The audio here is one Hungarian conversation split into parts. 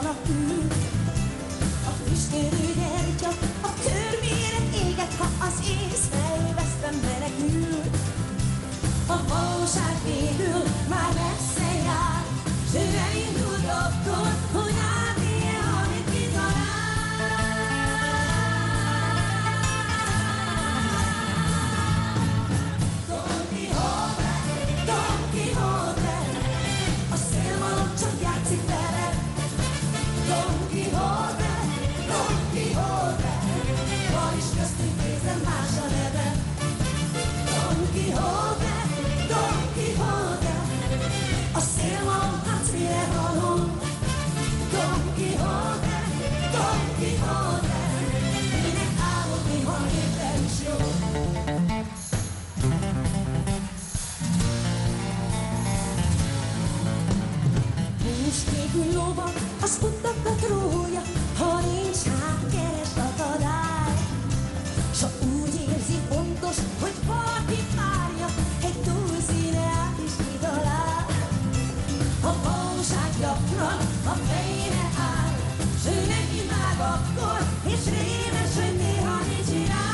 néha ül. A füstölő gyertya a körmére éget, ha az észre vesztem menekül. A valóság végül már messze jár, s ő elindult akkor, hogy átélje, amit kitalál. Don Quixote, Don Quixote, a szélmalom csak játszik vele. Don Quixote, Don Quixote, van is köztünk kézen más a neve. Don Quixote, Don Quixote, a szélmalom hát mire való. Don Quixote, Don Quixote, minek álmodni, ha éppen is jó. Nincs nélkül lóban, az futtakat rója, ha nincs hát keres akadály. S ha úgy érzi fontos, hogy valaki várja, egy túlszíne át is kitalál. A valóság gyakran a fejére áll, s ő neki vág akkor, és rémes, hogy néha mit csinál.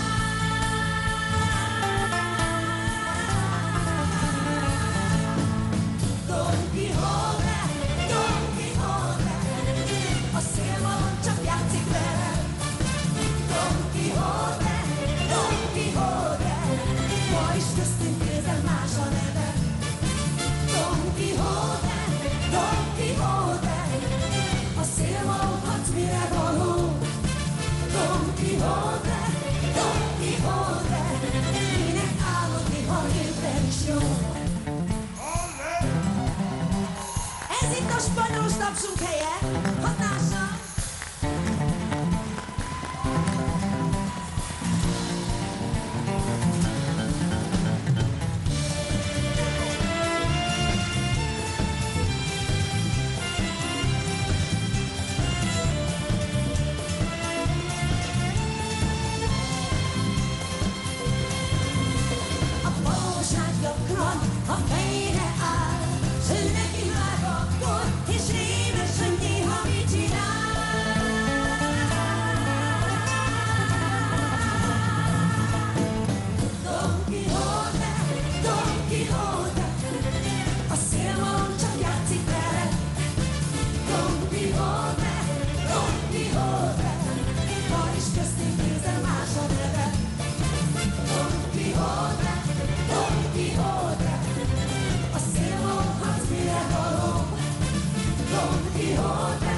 Don Quixote, Don Quixote, a szélmalom csak játszik vele. Don Quixote, Don Quixote, ma is köztünk kézen más a neve. Don Quixote, Don Quixote, a szélmalom hát mire való. Don Quixote, Don Quixote, minek álmodni, ha éppen is jó. Ez itt a spanyolos tapsunk helye, hatással. A valóság gyakran a fejére áll, s ő neki vág akkor, és rémes, hogy néha mit csinál. Don Quixote, Don Quixote, a szélmalom csak játszik vele. Don Quixote, Don Quixote, ma is köztünk kézen más a neve. Don Quixote, Don Quixote, a szélmalom hát mire való. Don Quixote,